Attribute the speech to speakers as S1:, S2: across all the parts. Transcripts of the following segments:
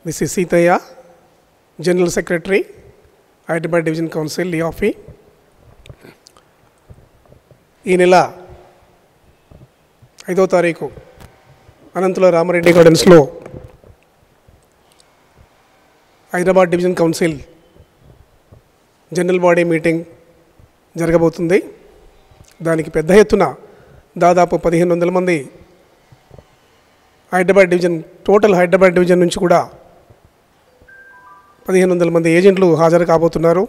S1: This is Seetaya, General Secretary, Hyderabad Division Council, Liafi. ఈ నెల 5వ తారీఖు అనంతలో రామారెడ్డి గార్డెన్స్లో Hyderabad division council general body meeting జరగబోతుంది. దానికి పెద్ద ఎత్తున దాదాపు 1500 మంది హైదరాబాద్ డివిజన్ హైదరాబాద్ డివిజన్ నుంచి కూడా 1500 మంది ఏజెంట్లు హాజరు కాబోతున్నారు.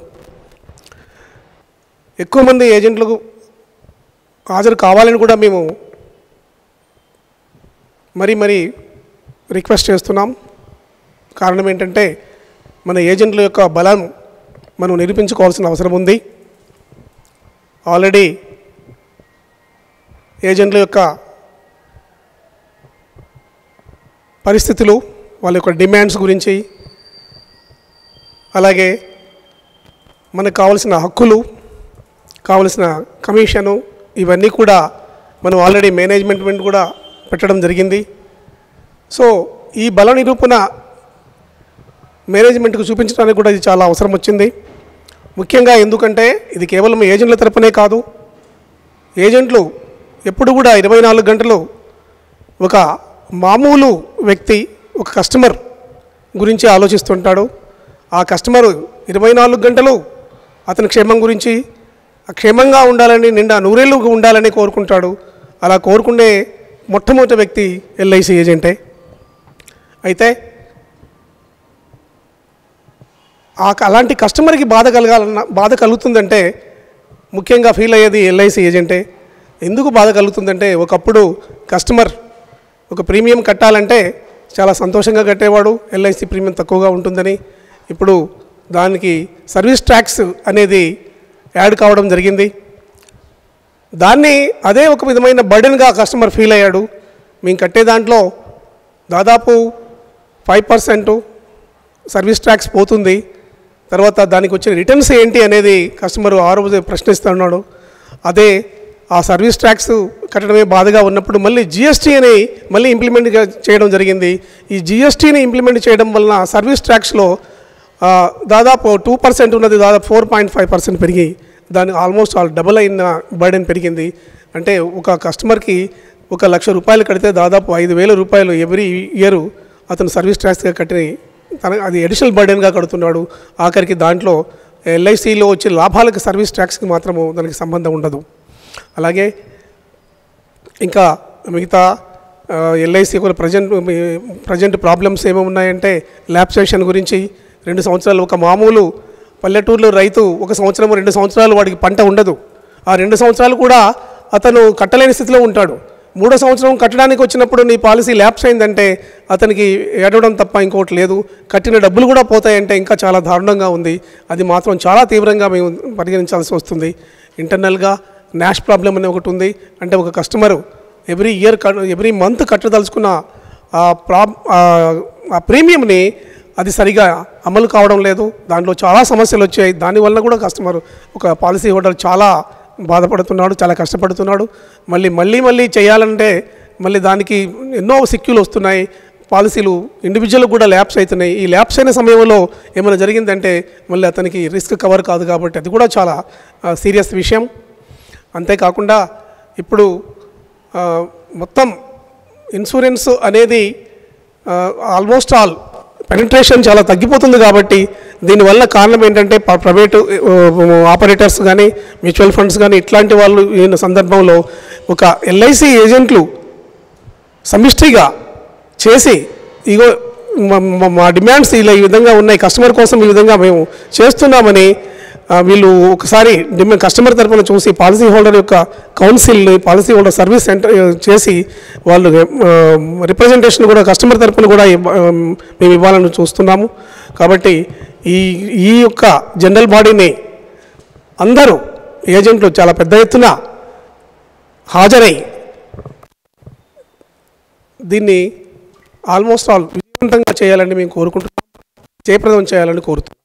S1: ఎక్కువ మంది ఏజెంట్లు హాజరు కావాలని కూడా మేము మరీ రిక్వెస్ట్ చేస్తున్నాం. కారణం ఏంటంటే మన ఏజెంట్ల యొక్క బలం మనం నిరూపించుకోవాల్సిన అవసరం ఉంది. ఆల్రెడీ ఏజెంట్ల యొక్క పరిస్థితులు, వాళ్ళ యొక్క డిమాండ్స్ గురించి, అలాగే మనకు కావలసిన హక్కులు, కావలసిన కమిషను, ఇవన్నీ కూడా మనం ఆల్రెడీ మేనేజ్మెంట్ కూడా పెట్టడం జరిగింది. సో ఈ బల నిరూపణ మేనేజ్మెంట్కు చూపించడానికి కూడా ఇది చాలా అవసరం వచ్చింది. ముఖ్యంగా ఎందుకంటే ఇది కేవలం ఏజెంట్ల తరపునే కాదు, ఏజెంట్లు ఎప్పుడు కూడా 24 గంటలు ఒక మామూలు వ్యక్తి, ఒక కస్టమర్ గురించి ఆలోచిస్తుంటాడు. ఆ కస్టమరు 24 గంటలు అతని క్షేమం గురించి, క్షేమంగా ఉండాలని, నిండా నూరేళ్ళు ఉండాలని కోరుకుంటాడు. అలా కోరుకునే మొట్టమొదటి వ్యక్తి ఎల్ఐసి ఏజెంటే. అయితే అలాంటి కస్టమర్కి బాధ కలుగుతుందంటే ముఖ్యంగా ఫీల్ అయ్యేది ఎల్ఐసి ఏజెంటే. ఎందుకు బాధ కలుగుతుందంటే, ఒకప్పుడు కస్టమర్ ఒక ప్రీమియం కట్టాలంటే చాలా సంతోషంగా కట్టేవాడు, ఎల్ఐసి ప్రీమియం తక్కువగా ఉంటుందని. ఇప్పుడు దానికి సర్వీస్ ట్యాక్స్ అనేది యాడ్ కావడం జరిగింది. అదే ఒక విధమైన బర్డెన్గా కస్టమర్ ఫీల్ అయ్యాడు. మేము కట్టే దాంట్లో దాదాపు 5% సర్వీస్ ట్యాక్స్ పోతుంది, తర్వాత దానికి వచ్చిన రిటర్న్స్ ఏంటి అనేది కస్టమర్ ఆ రోజు ప్రశ్నిస్తున్నాడు. అదే ఆ సర్వీస్ ట్యాక్స్ కట్టడమే బాధగా ఉన్నప్పుడు మళ్ళీ జిఎస్టీ అని మళ్ళీ ఇంప్లిమెంట్ చేయడం జరిగింది. ఈ జిఎస్టీని ఇంప్లిమెంట్ చేయడం వలన సర్వీస్ ట్యాక్స్లో దాదాపు 2% ఉన్నది దాదాపు 4.5% పెరిగి దాని ఆల్మోస్ట్ డబుల్ అయిన బర్డెన్ పెరిగింది. అంటే ఒక కస్టమర్కి 1,00,000 రూపాయలు కడితే దాదాపు 5,000 రూపాయలు ఎవ్రీ ఇయర్ అతను సర్వీస్ ట్యాక్స్గా కట్టి అది అడిషనల్ బర్డెన్గా కడుతున్నాడు. ఆఖరికి దాంట్లో ఎల్ఐసిలో వచ్చే లాభాలకు సర్వీస్ ట్యాక్స్కి మాత్రము దానికి సంబంధం ఉండదు. అలాగే ఇంకా మిగతా ఎల్ఐసి కూడా ప్రజెంట్ ప్రాబ్లమ్స్ ఏమేమి ఉన్నాయంటే, ల్యాప్సేషన్ గురించి. 2 సంవత్సరాలు ఒక మామూలు పల్లెటూరులో రైతు 1 సంవత్సరం 2 సంవత్సరాలు వాడికి పంట ఉండదు. ఆ 2 సంవత్సరాలు కూడా అతను కట్టలేని స్థితిలో ఉంటాడు. 3వ సంవత్సరం కట్టడానికి వచ్చినప్పుడు నీ పాలసీ ల్యాప్స్ అయిందంటే అతనికి ఏడవడం తప్ప ఇంకోటి లేదు. కట్టిన డబ్బులు కూడా పోతాయంటే ఇంకా చాలా దారుణంగా ఉంది. అది మాత్రం చాలా తీవ్రంగా మేము పరిగణించాల్సి వస్తుంది. ఇంటర్నల్గా నాష్ ప్రాబ్లం అనే ఒకటి ఉంది. అంటే ఒక కస్టమరు ఎవ్రీ మంత్ కట్టదలుచుకున్న ఆ ప్రీమియంని అది సరిగా అమలు కావడం లేదు. దాంట్లో చాలా సమస్యలు వచ్చాయి. దానివల్ల కూడా కస్టమర్, ఒక పాలసీ హోల్డర్ చాలా బాధపడుతున్నాడు, చాలా కష్టపడుతున్నాడు. మళ్ళీ చేయాలంటే మళ్ళీ దానికి ఎన్నో సిక్యూలు వస్తున్నాయి. పాలసీలు ఇండివిజువల్ కూడా ల్యాప్స్ అవుతున్నాయి. ఈ ల్యాప్స్ అయిన సమయంలో ఏమైనా జరిగిందంటే మళ్ళీ అతనికి రిస్క్ కవర్ కాదు. కాబట్టి అది కూడా చాలా సీరియస్ విషయం. అంతేకాకుండా ఇప్పుడు మొత్తం ఇన్సూరెన్స్ అనేది ఆల్మోస్ట్ ఆల్ పెనిట్రేషన్ చాలా తగ్గిపోతుంది. కాబట్టి దీనివల్ల కారణం ఏంటంటే ప్రైవేటు ఆపరేటర్స్ కానీ, మ్యూచువల్ ఫండ్స్ కానీ ఇట్లాంటి వాళ్ళు ఈ సందర్భంలో ఒక ఎల్ఐసి ఏజెంట్లు సమిష్టిగా చేసి, ఇగో మా డిమాండ్స్ ఇలా ఈ విధంగా ఉన్నాయి, కస్టమర్ కోసం ఈ విధంగా మేము చేస్తున్నామని వీళ్ళు ఒకసారి కస్టమర్ తరఫున చూసి పాలసీ హోల్డర్ యొక్క కౌన్సిల్ని, పాలసీ హోల్డర్ సర్వీస్ సెంటర్ చేసి వాళ్ళు రిప్రజెంటేషన్ కూడా కస్టమర్ తరఫున కూడా మేము ఇవ్వాలని చూస్తున్నాము. కాబట్టి ఈ యొక్క జనరల్ బాడీని అందరూ ఏజెంట్లు చాలా పెద్ద ఎత్తున హాజరై దీన్ని ఆల్మోస్ట్ ఆల్ విజయవంతంగా చేయాలని మేము కోరుకుంటున్నాం, జయప్రదం చేయాలని కోరుతున్నాం.